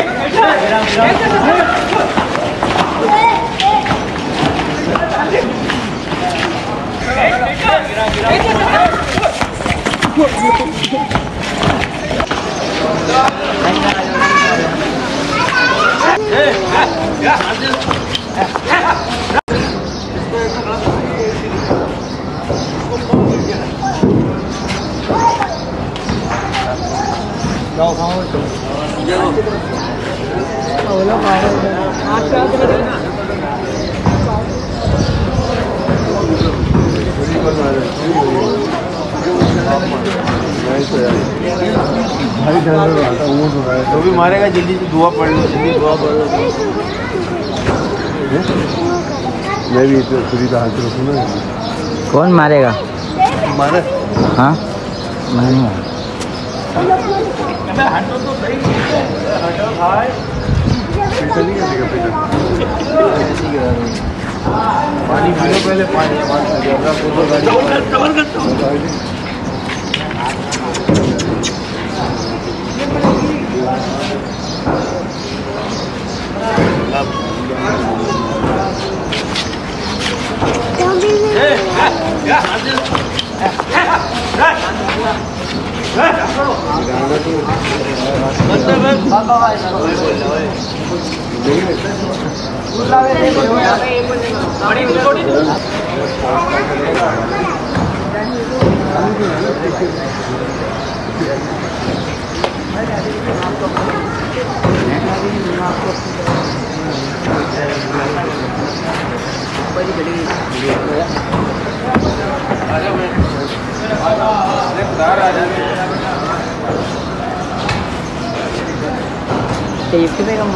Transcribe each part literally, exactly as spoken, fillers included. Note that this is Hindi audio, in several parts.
जो भी मारेगा जल्दी से दुआ पढ़ लो, जल्दी दुआ पढ़ लो। मैं भी पूरी हाथ रखूँ ना। कौन मारेगा? मारे हाँ मैं नहीं मारा। पानी पी लो पहले, पानी टेप पे कम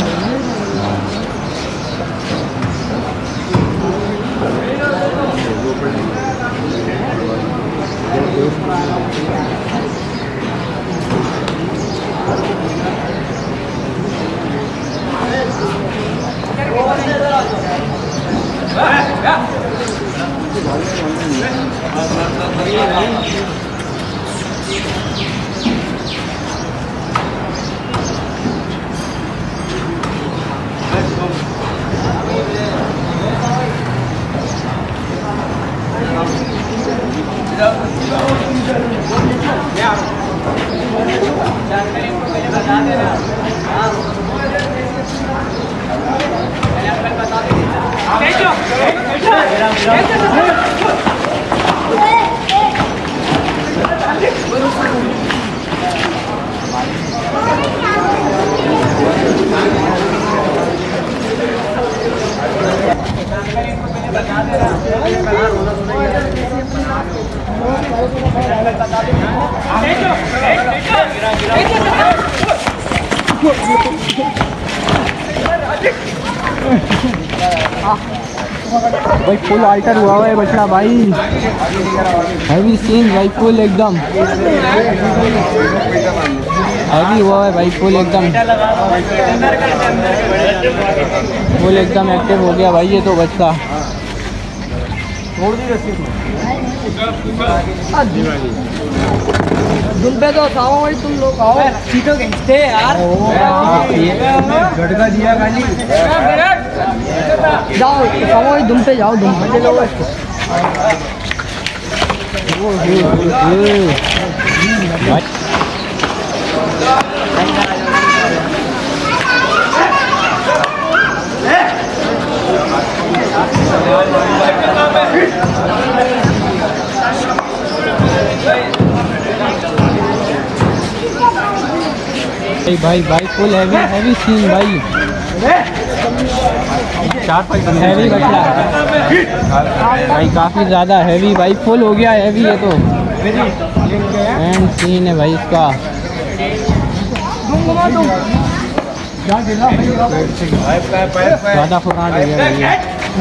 भाई फुल अल्टर हुआ हुआ है बछड़ा भाई, हैवी सीन भाई, फुल एकदम हैवी हुआ है भाई, फुल एकदम फुल एकदम एक्टिव हो गया भाई ये तो बछड़ा। तुम पे तो आओ भाई, तुम लोग आओ, सीटों खींचते यार, झटका दिया खाली। जाओ आओ दुम पे जाओ, दुम पे लो इसको। भाई भाई फुल हैवी हैवी सीन भाई, हैवी बछड़ा भाई, काफ़ी ज़्यादा हैवी भाई, फुल हो गया हैवी ये तो। एंड सीन है भाई इसका, ज़्यादा फुकाट हो गया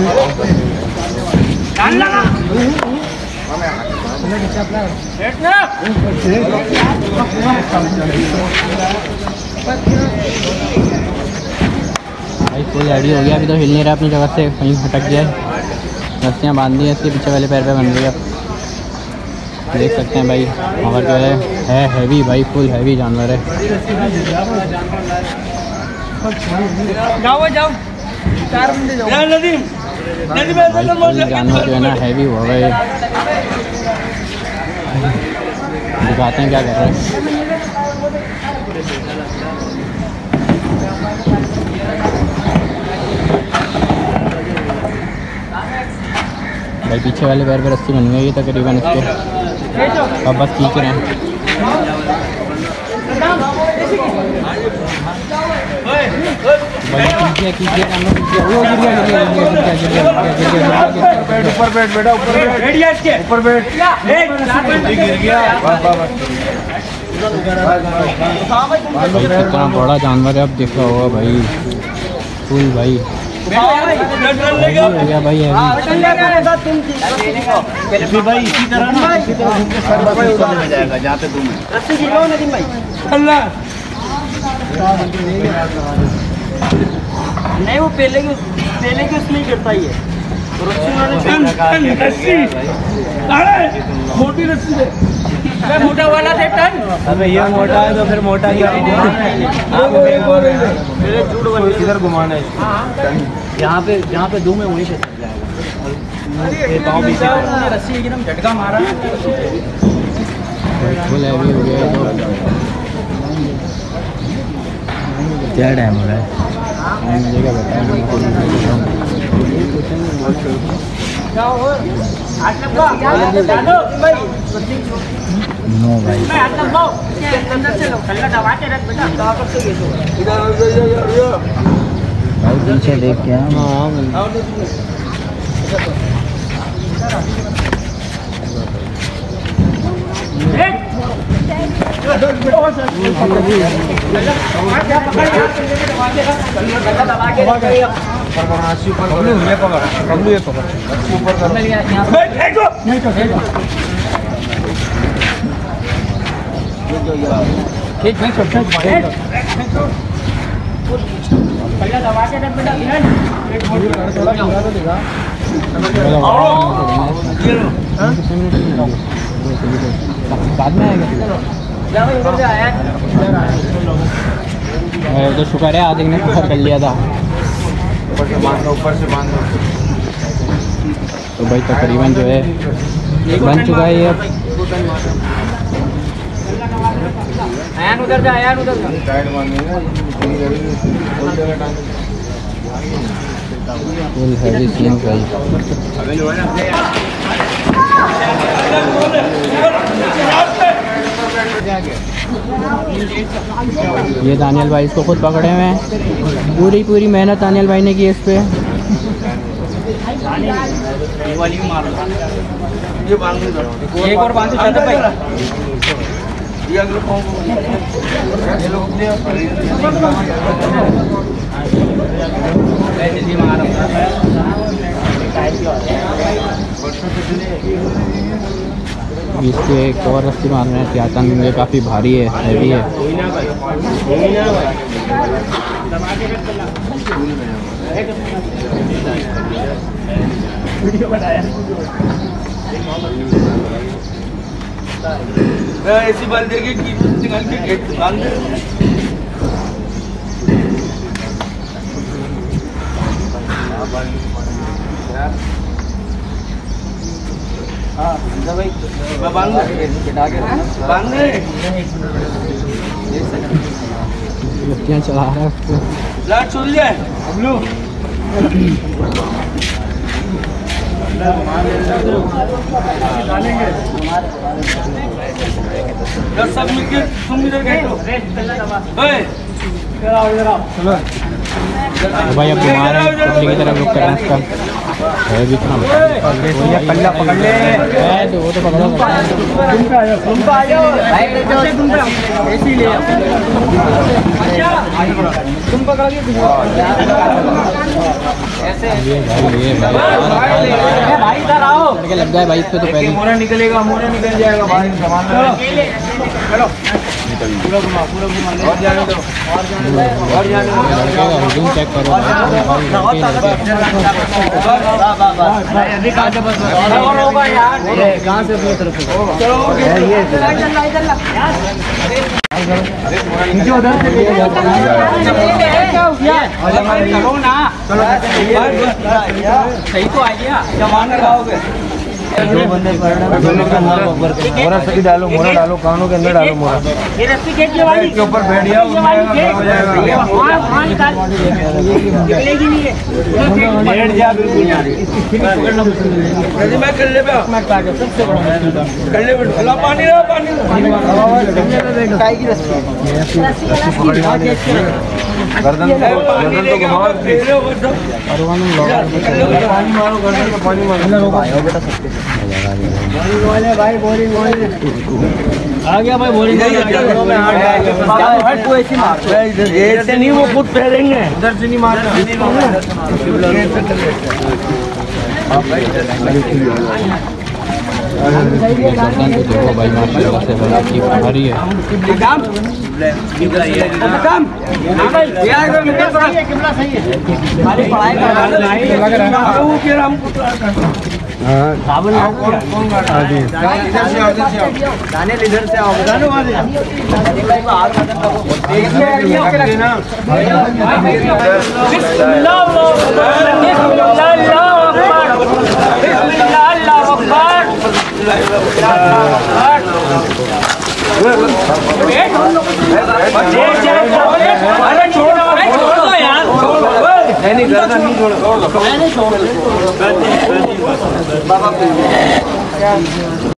भाई, फुल रेडी हो गया। अभी तो हिल नहीं रहा अपनी जगह से, कहीं भटक गया है। रस्सियाँ बांध दी हैं इसके पीछे वाले पैर पे बन रही है, देख सकते हैं भाई। मगर जो है है हैवी भाई, फुल हैवी जानवर है। जाओ जाओ चार बंदे जाओ नदीम नदीम जानवर जो है ना हैवी हो गए। दिखाते हैं क्या कर रहे हैं। भाई पीछे वाले पैर पे रस्सी बन गई है तकरीबन इसके, अब बस खींच रहे हैं। भाई कीजिए कीजिए काम कीजिए। वो गिर गया गिर गया गिर गया गिर गया गिर गया ऊपर बैठ बेटा ऊपर बैठ ऊपर बैठ गिर गया। कितना बड़ा जानवर है, अब देख रहा होगा भाई फुल भाई हो गया भाई है भाई इसी तरह ना इसी तरह उनके सर पर ऊपर ले जाएगा जहाँ पे तुम रस्सी गिराओ नदीम भाई। अल्लाह नहीं वो पहले की पहले की उसमें ही करता ही है रस्सी मोटी रस्सी है मोटा वाला थे टन। अबे ये मोटा है तो फिर मोटा क्या इधर घुमाना है यहाँ पे जहाँ पे दूं मैं वहीं पे चल जाएगा। रस्सी एकदम झटका मारा फुल हैवी हो गया। क्या टाइम हो रहा है मुझे बताया नो भाई भाई पीछे देख के बाद में आएगा तो शुक्र है आदिक ने पकड़ कर लिया था। ऊपर से बांध दो ऊपर से बांध दो। तो भाई तकरीबन जो है बन चुका है ये अब। आयान उधर जा आयान उधर जा टाइट बांधेगा फुल हैवी सीन भाई। ये दानियल भाई इसको खुद पकड़े हुए हैं, पूरी पूरी मेहनत दानियल भाई ने की इस पे। एक और बांध दो भाई ये अगले पाँव को ये लोग अपने इसके एक और रस्सी मारने हैं त्यातन, ये काफ़ी भारी है, हैवी है। ऐसी बाल देगी कि निकाल के गेट बांध दे। हाँ भाई मैं बांध दे बांध दे बच्चियाँ चला रहा है उसको। लाट छोड़ जाए बबलू सब मिलकर तुम इधर बैठो। चलो भाई अब बीमार है, कुछ की तरफ रुक कर है उसका है भी इतना पल्ला पकड़ ले तो वो तो पकड़ो। तुम पे आ जाओ तुम पे आ जाओ तुम पे ऐसे ले तुम पकड़ के ऐसे ये भाई ये भाई भाई इधर आओ लड़के लग जाए भाई इस पे तो पहले मोना निकलेगा मोना निकल जाएगा भाई सामान चलो पूरा घुमा पूरा घुमा और जाने दो और जाने दो और जाने दो लड़के का हुजूम चेक करो कहाँ से अपनी तरफ नीचे उधर चलो ना, चलो सही तो आइडिया क्या मांग रहे मोरा सही डालो, मोरा डालो, कानों के अंदर डालो मोरा। ये रस्सी खींच के वाली के ऊपर बैठ गया, निकलेगी नहीं है। बैठ जा बिल्कुल यार। मैं कर ले पे सबसे बड़ा कर ले बेटा पानी ना पानी काई की रस्सी गर्दन गर्दन तो घुमाओ पानी मारो गर्दन को पानी मारो बेटा सकते बोले भाई बोलिंग बोलिंग आ गया भाई बोलिंग में हट को ऐसे मार ऐसे नहीं वो खुद फेरेंगे इधर से नहीं मारना गर्दन तो देखो भाई माशाल्लाह से बड़ी भारी है। दाने इधर से आओ दाने वहाँ अरे छोड़ो छोड़ दो यार, नहीं गर्दन नहीं छोड़ो।